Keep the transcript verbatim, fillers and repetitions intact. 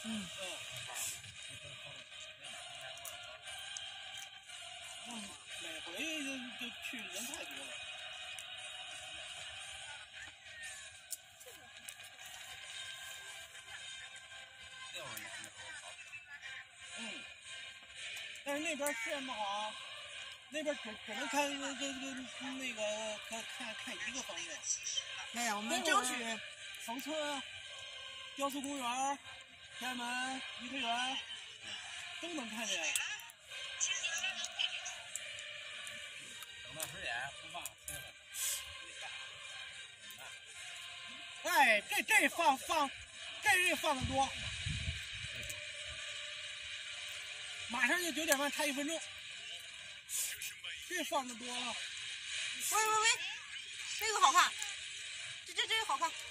嗯嗯，每回就就去人太多了。 六十年的时候好。 嗯，但是那边视线不好，那边只只能看跟跟跟那个看看看一个方向。 哎呀，我们争取冯村、雕塑公园、天安门、颐和园都能看见。 等到十点不放，歇会。 哎，这这放放，这这放的多。马上就九点半，差一分钟。这放的多了。 喂喂喂，这个好看，这这这个好看。